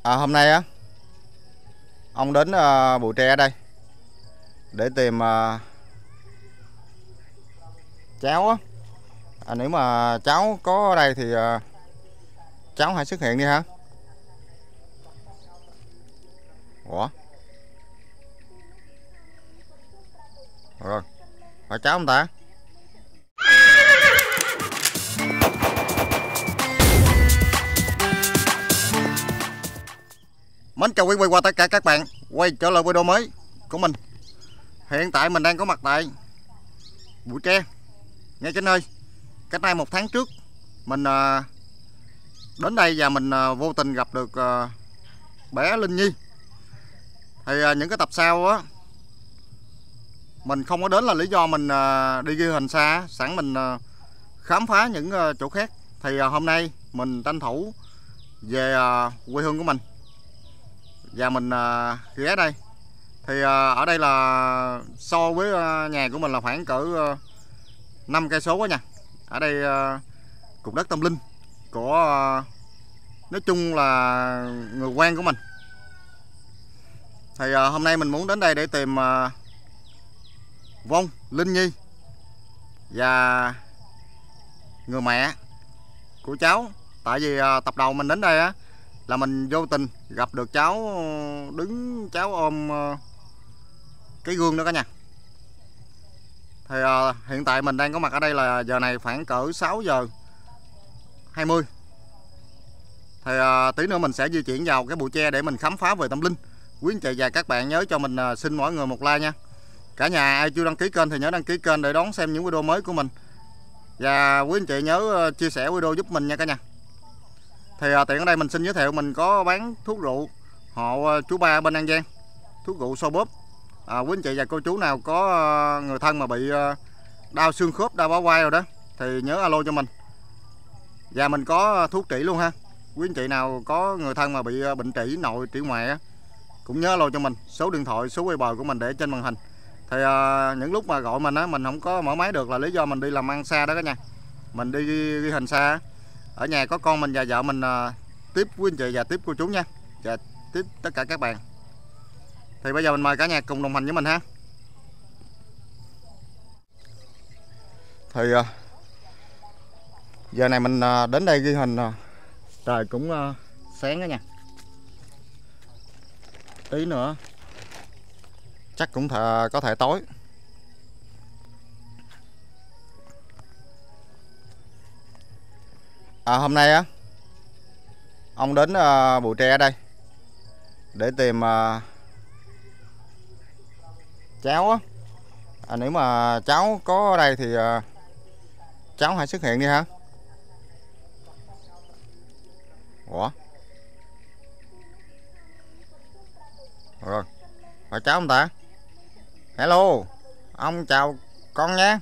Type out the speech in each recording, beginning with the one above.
Hôm nay á, ông đến Bụi Tre ở đây để tìm cháu á. Nếu mà cháu có ở đây thì cháu hãy xuất hiện đi ha. Ủa? Rồi, phải cháu không ta? Mến chào quý vị và tất cả các bạn quay trở lại video mới của mình. Hiện tại mình đang có mặt tại Bụi Tre, ngay trên nơi. Cách đây 1 tháng trước mình đến đây và mình vô tình gặp được bé Linh Nhi. Thì những cái tập sau á mình không có đến là lý do mình đi ghi hình xa, sẵn mình khám phá những chỗ khác. Thì hôm nay mình tranh thủ về quê hương của mình và mình ghé đây. Thì ở đây là so với nhà của mình là khoảng cỡ 5 cây số quá nha. Ở đây cục đất tâm linh của nói chung là người quen của mình. Thì hôm nay mình muốn đến đây để tìm Vong, Linh Nhi và người mẹ của cháu. Tại vì tập đầu mình đến đây á là mình vô tình gặp được cháu đứng, cháu ôm cái gương đó cả nhà. Thì hiện tại mình đang có mặt ở đây là giờ này khoảng cỡ 6 giờ 20. Thì tí nữa mình sẽ di chuyển vào cái Bụi Tre để mình khám phá về tâm linh. Quý anh chị và các bạn nhớ cho mình xin mỗi người một like nha. Cả nhà ai chưa đăng ký kênh thì nhớ đăng ký kênh để đón xem những video mới của mình. Và quý anh chị nhớ chia sẻ video giúp mình nha cả nhà. Thì tiện ở đây mình xin giới thiệu mình có bán thuốc rượu hộ chú Ba bên An Giang, thuốc rượu xô bóp. Quý anh chị và cô chú nào có người thân mà bị đau xương khớp, đau bả vai rồi đó thì nhớ alo cho mình. Và mình có thuốc trĩ luôn ha. Quý anh chị nào có người thân mà bị bệnh trĩ nội trĩ ngoại á cũng nhớ alo cho mình. Số điện thoại, số Weibo của mình để trên màn hình. Thì những lúc mà gọi mình á, mình không có mở máy được là lý do mình đi làm ăn xa đó cả nhà. Mình đi ghi hình xa, ở nhà có con mình và vợ mình tiếp quý anh chị và tiếp cô chú nha, và tiếp tất cả các bạn. Thì bây giờ mình mời cả nhà cùng đồng hành với mình ha. Thì giờ này mình đến đây ghi hình, trời cũng sáng đó nha. Tí nữa chắc cũng có thể tối. Hôm nay á, ông đến Bụi Tre ở đây để tìm cháu á. Nếu mà cháu có ở đây thì cháu hãy xuất hiện đi ha. Ủa? Rồi, phải cháu không ta? Hello, ông chào con nha.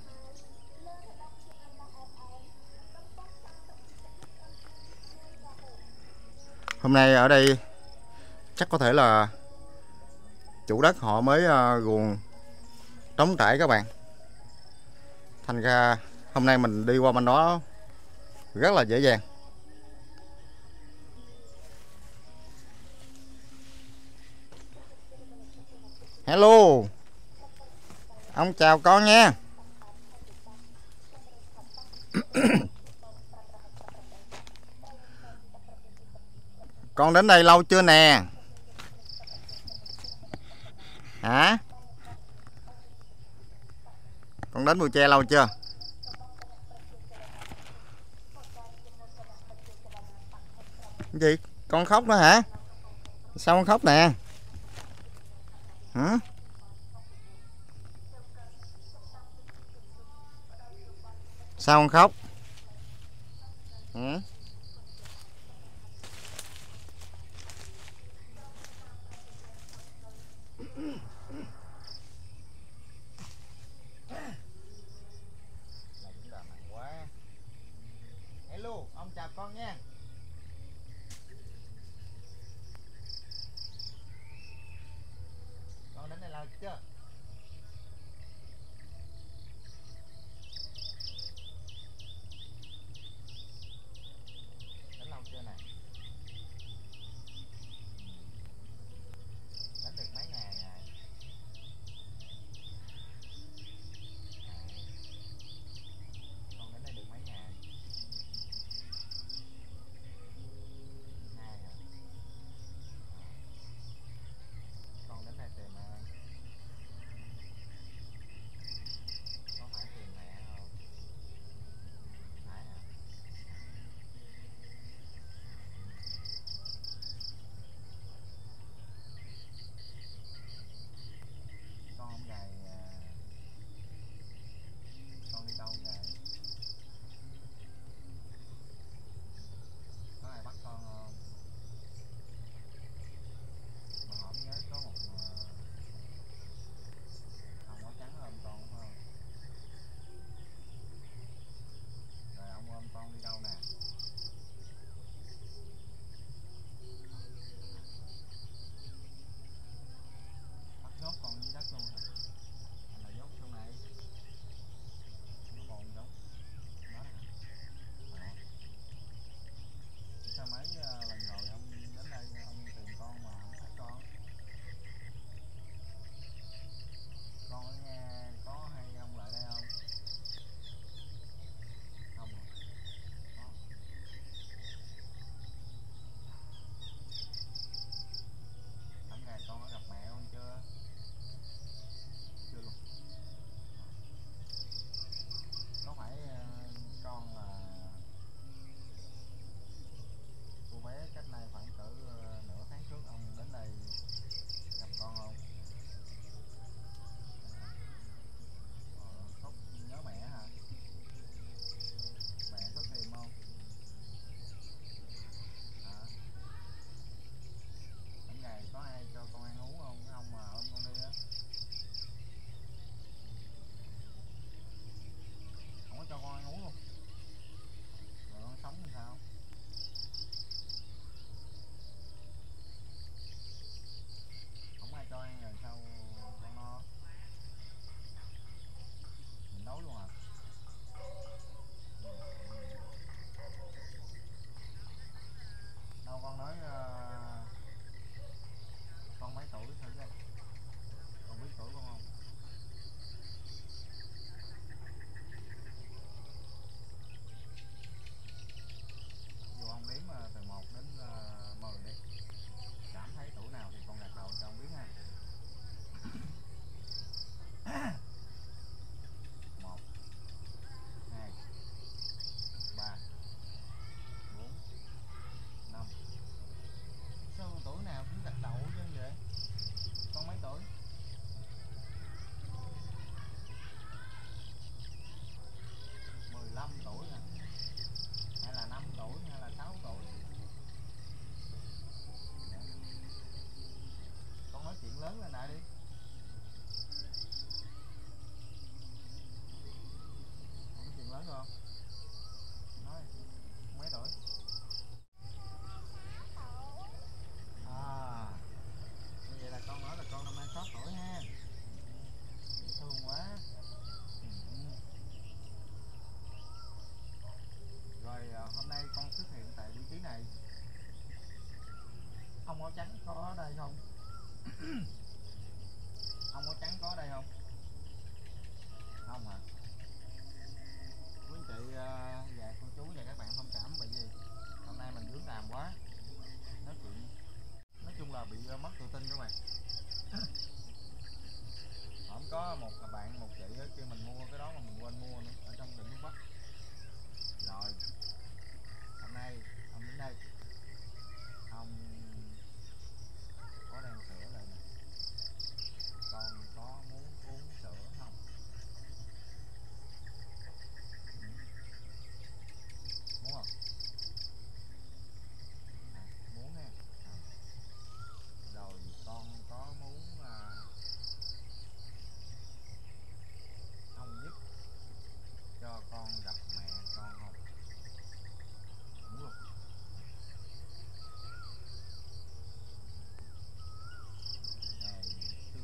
Hôm nay ở đây chắc có thể là chủ đất họ mới ruồng trống trải các bạn. Thành ra hôm nay mình đi qua bên đó rất là dễ dàng. Hello, ông chào con nha. Con đến đây lâu chưa nè? Hả? Con đến Bụi Tre lâu chưa? Cái gì? Con khóc đó hả? Sao con khóc nè? Hả? Sao con khóc? Hả? Hello, ông chào con nha. Con đến đây lâu chưa? áo trắng có ở đây không? Ong áo trắng có ở đây không? Không hả? Quý anh chị và cô chú và các bạn thông cảm bởi vì hôm nay mình vướng đàm quá, nói chuyện nói chung là bị mất tự tin các bạn. Không có một bạn một chị kêu mình mua cái đó mà mình quên mua nữa ở trong Định Phúc Bắc. Rồi hôm nay ông đến đây, ông có đang sửa lại nè, con có muốn uống sữa không? Muốn không? Muốn nè. Rồi con có muốn ông giúp cho con gặp mẹ con không? Muốn luôn. Ngày xưa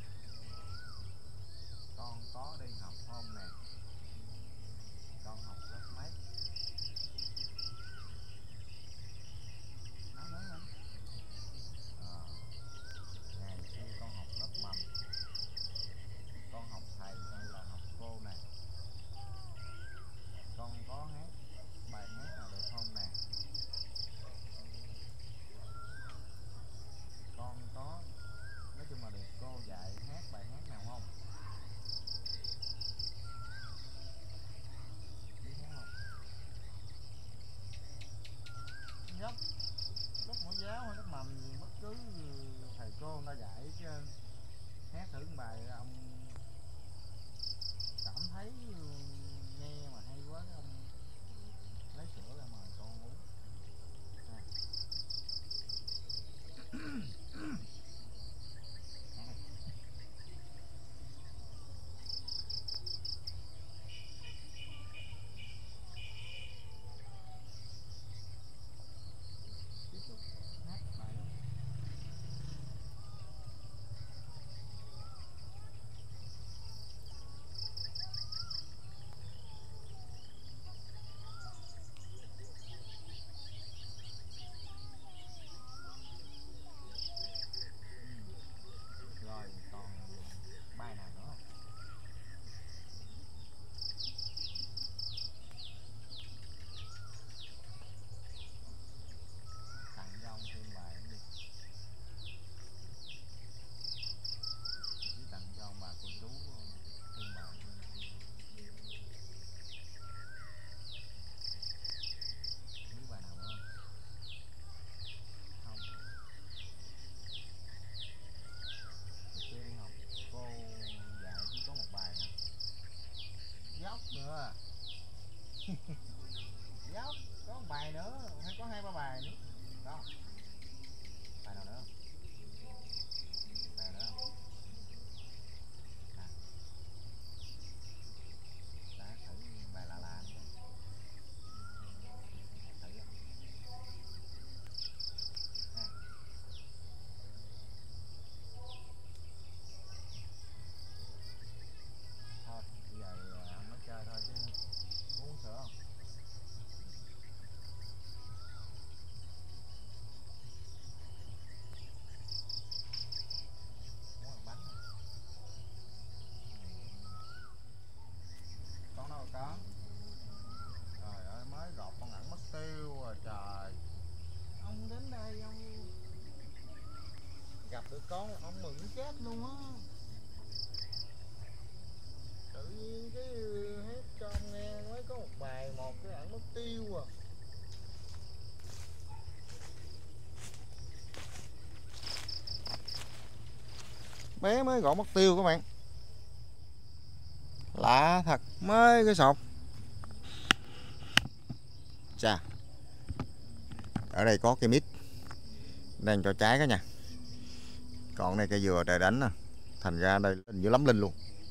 con có đi học không nè? Con học lớp mấy? Nói lên. Ngày xưa con học lớp mầm, con học thầy hay là học cô nè? Con có hát bài hát nào được không nè? Con có nói chung là được cô dạy hát bài hát nào không? Biết hát không? Dốc lớp mẫu giáo hay lớp mầm gì bất cứ thầy cô người ta dạy chứ, hát thử một bài ông cảm thấy nghe mà hay quá, ông lấy sữa ra mời con uống. Tiếp tục hát bài. Rồi còn bài nào nữa không? Tặng cho ông thêm bài cũng đi. Chỉ tặng cho ông bà cô chú thêm bài. Biết bài nào nữa không? Không. Hồi xưa đi học cô dạy chỉ có một bài nè. Dốc nữa. Dốc có một bài nữa hay có 2-3 bài nữa đó. Bài nào nữa không? Bài nào nữa không? Đã thử bài lạ lạ nữa. Thử không? Thôi bây giờ ông nói chơi thôi chứ muốn uống sữa không? Muốn ăn bánh không? Con đâu rồi con? Trời ơi mới gọt con ẩn mất tiêu rồi trời. Ông đến đây ông gặp được con ông mừng chết luôn á. Tự nhiên cái hát cho ông nghe mới có một bài một cái ẩn mất tiêu à. Bé mới gọt mất tiêu các bạn. Lạ thật, mới cái sọt. Chà. Ở đây có cây mít đang cho trái cả nha. Còn này cây dừa trời đánh nè. Thành ra đây dữ lắm linh luôn.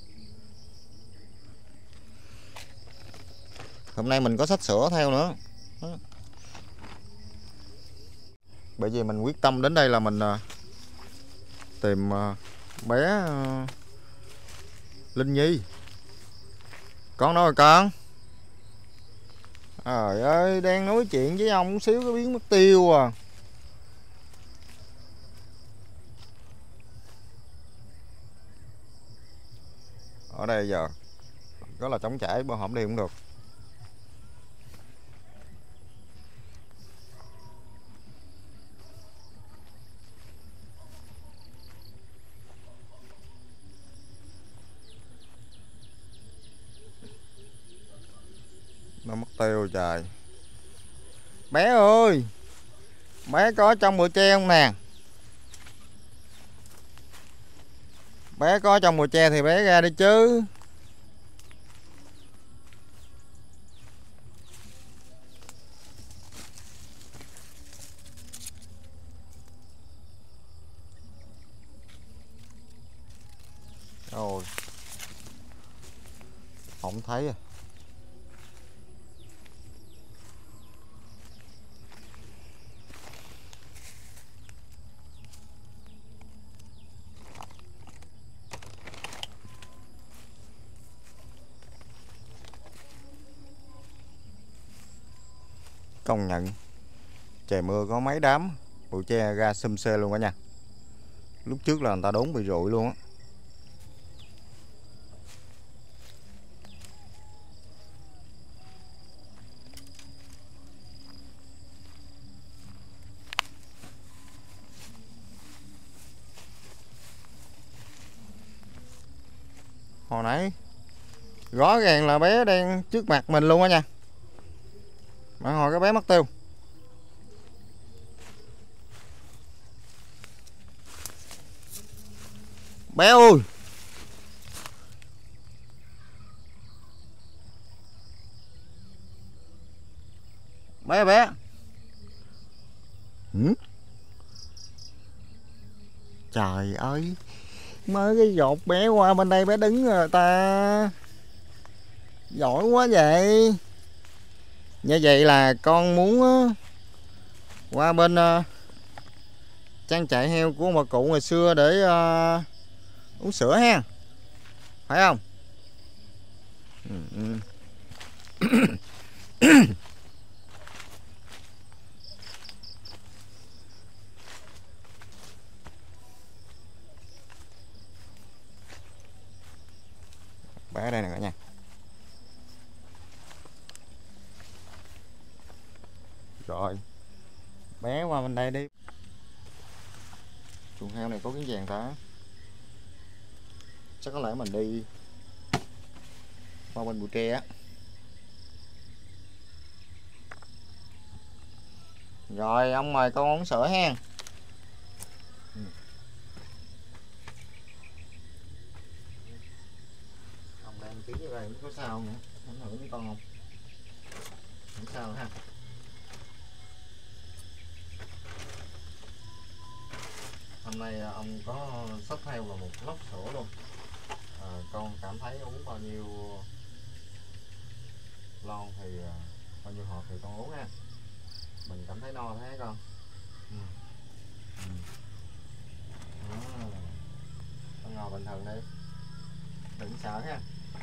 Hôm nay mình có xách sữa theo nữa. Đó. Bởi vì mình quyết tâm đến đây là mình tìm bé Linh Nhi. Con đâu rồi con? Trời ơi đang nói chuyện với ông xíu cái biến mất tiêu à. Ở đây giờ rất là trống trải, bữa hổm đi cũng được. Nó mất tiêu trời. Bé ơi, bé có trong bụi tre không nè? Bé có trong bụi tre thì bé ra đi chứ. Rồi, không thấy à. Công nhận trời mưa có mấy đám bụi tre ra xum xê luôn cả nha. Lúc trước là người ta đốn bị rụi luôn á. Hồi nãy rõ ràng là bé đang trước mặt mình luôn á nha, mà hồi cái bé mất tiêu. Bé ơi, bé. Trời ơi, mới cái giọt bé qua bên đây bé đứng rồi ta. Giỏi quá vậy. Như vậy là con muốn qua bên trang trại heo của bà cụ ngày xưa để uống sữa ha, phải không? Bé đây nè cả nhà. Rồi, bé qua bên đây đi. Chuồng heo này có kiến vàng ta. Chắc có lẽ mình đi qua bên bụi tre á. Rồi, ông mời con uống sữa ha. Ông đang ký ở đây, có sao nữa? Ảnh hưởng với con không? Không sao nữa ha. Hôm nay ông có xách theo là một lốc sữa luôn. Con cảm thấy uống bao nhiêu lon thì bao nhiêu hộp thì con uống ha. Mình cảm thấy no thế con. Con ngồi bình thường đi, đừng sợ ha.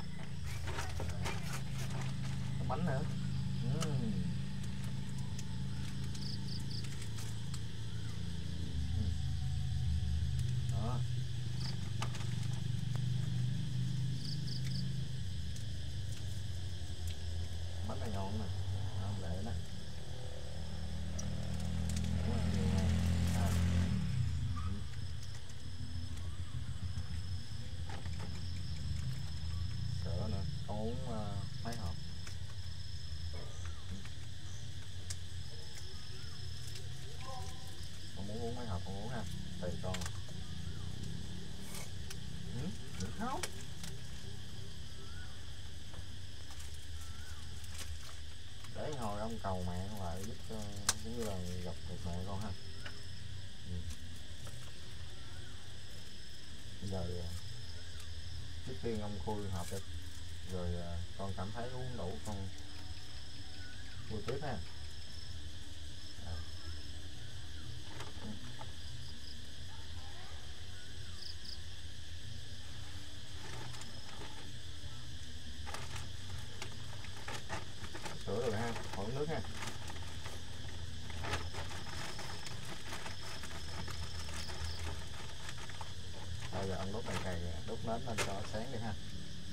Có bánh nữa. Đó. Bánh này ngon nè, không lệ đó. Sữa nữa, con uống mấy hộp. Con muốn uống mấy hộp con uống ha, tùy con. Được không? Để hồi ông cầu mẹ lại giúp cho, giống như là gặp được mẹ con ha. Bây giờ trước tiên ông khui hộp đi, rồi con cảm thấy uống đủ con khui tiếp ha. Sữa rồi ha, khỏi nước ha. Bây giờ ông đốt đèn cày, đốt nến lên cho sáng đi ha.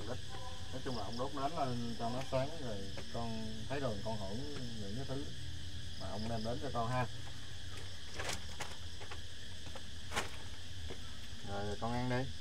ít. Nói chung là ông đốt nến lên cho nó sáng rồi con thấy rồi con hưởng những cái thứ mà ông đem đến cho con ha. Rồi con ăn đi.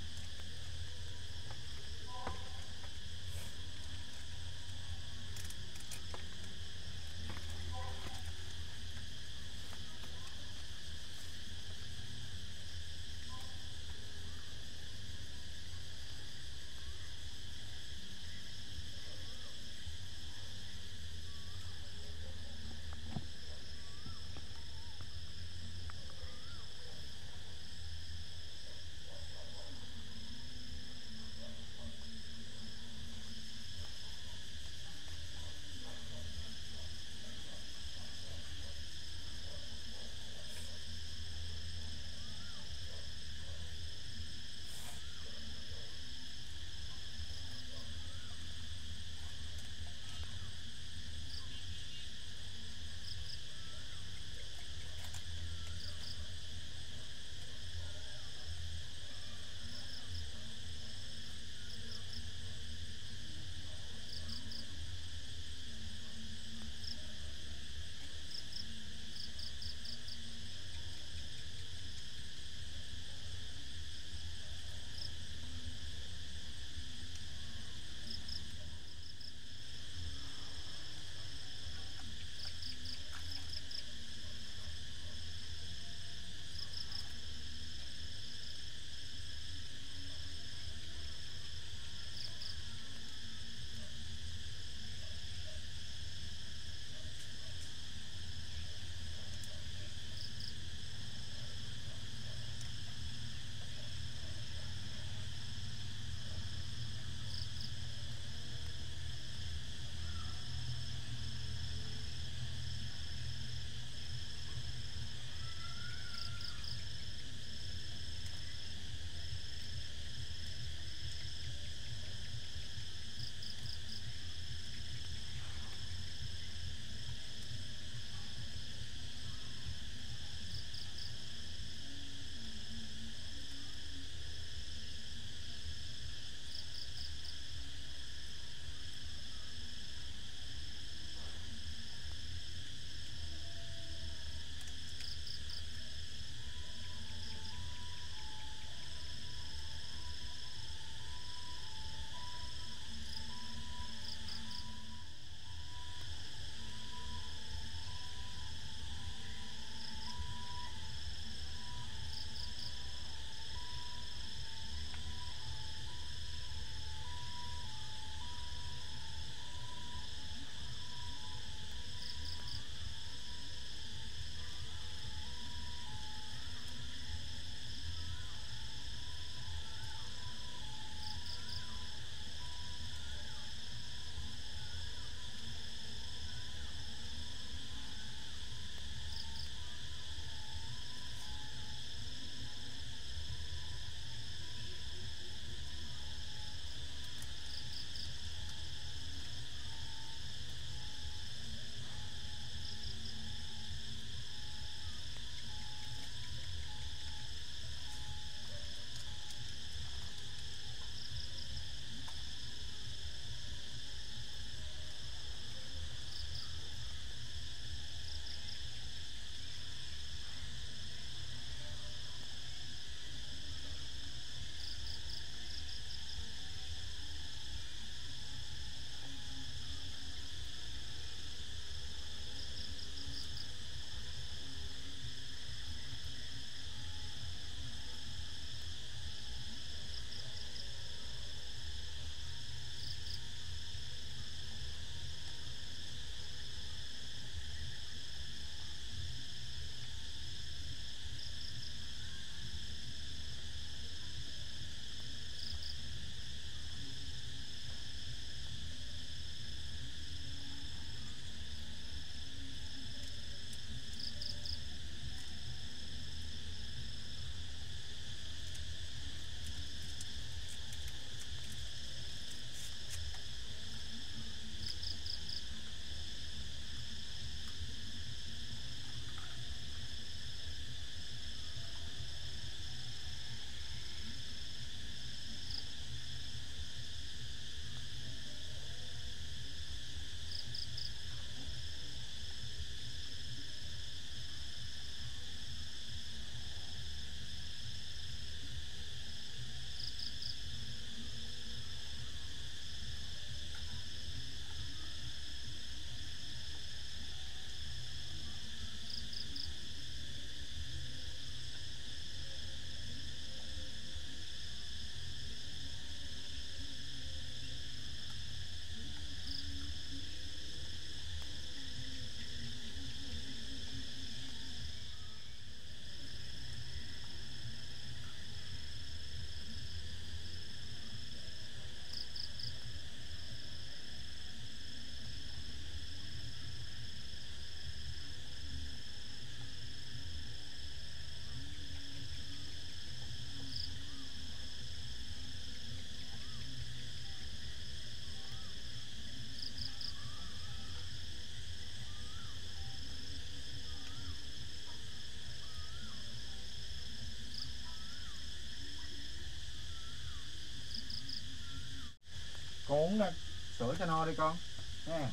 Con uống sữa cho no đi con nha.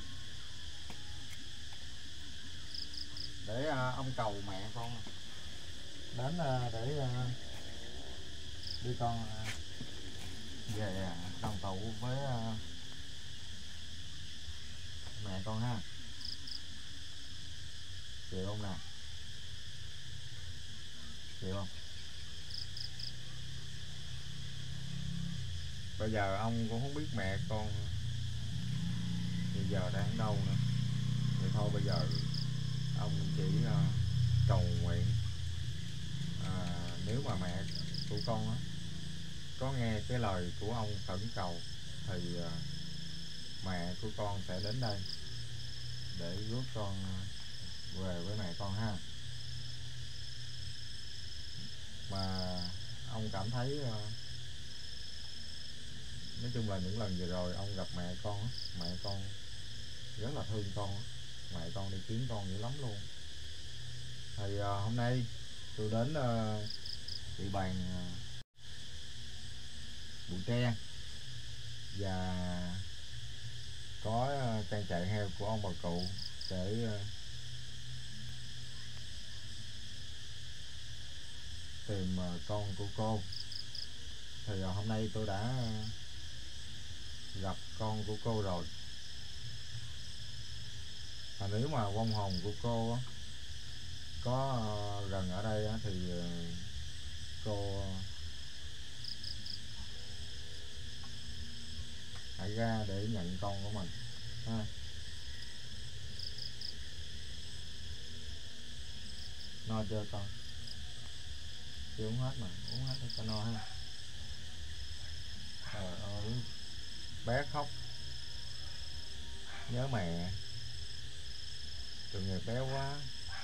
Để ông cầu mẹ con đến để đi con về đoàn tụ với mẹ con ha. Chịu không nè? Chịu không? Bây giờ ông cũng không biết mẹ con bây giờ đang ở đâu nữa. Vậy thôi bây giờ ông chỉ cầu nguyện nếu mà mẹ của con á có nghe cái lời của ông khẩn cầu thì mẹ của con sẽ đến đây để rước con về với mẹ con ha. Mà ông cảm thấy nói chung là những lần vừa rồi ông gặp mẹ con rất là thương con. Mẹ con đi kiếm con dữ lắm luôn. Thì hôm nay tôi đến địa bàn Bụi Tre và có trang trại heo của ông bà cụ để tìm con của cô. Thì hôm nay tôi đã gặp con của cô rồi. Và nếu mà vong hồn của cô có gần ở đây thì cô hãy ra để nhận con của mình ha. No chưa con? Chưa uống hết mà, uống hết cho no ha. Trời ơi, bé khóc nhớ mẹ, tội nghiệp bé quá.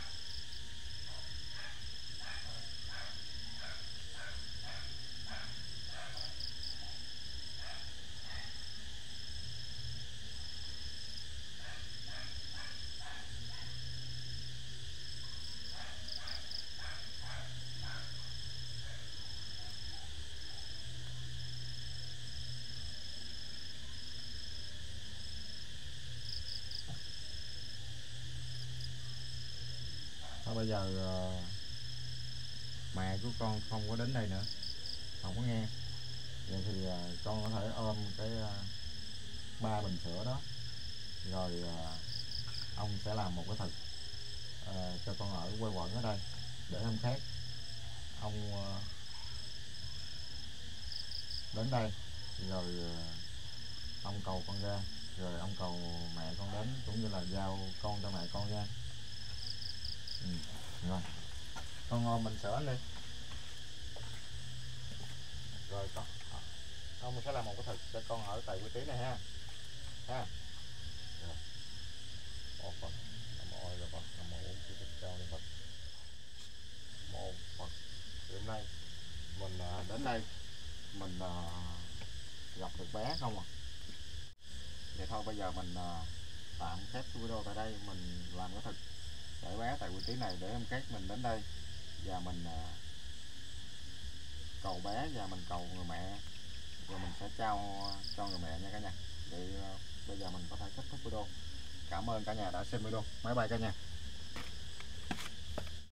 Thôi bây giờ mẹ của con không có đến đây nữa, không có nghe. Vậy thì con có thể ôm cái 3 bình sữa đó, rồi ông sẽ làm một cái thực cho con ở quây quẩn ở đây để hôm khác ông đến đây rồi ông cầu con ra, rồi ông cầu mẹ con đến, cũng như là giao con cho mẹ con nha. Rồi con ôm bình sữa đi, rồi con ông sẽ làm một cái thực cho con ở tại vị trí này ha. Ha. Rồi. Một Phật, Nam mô A Di Đà Phật, Nam mô Bổn Sư Thích Ca Mâu Ni Phật. Một Phật. Thì hôm nay mình đến đây mình gặp được bé không à. Vậy thôi bây giờ mình tạm khép video tại đây, mình làm cái thực để bé tại vị trí này để hôm khác mình đến đây và mình cầu bé và mình cầu người mẹ, rồi mình sẽ trao cho người mẹ nha cả nhà. Thì bây giờ mình có thể kết thúc video. Cảm ơn cả nhà đã xem video. Bye bye cả nhà.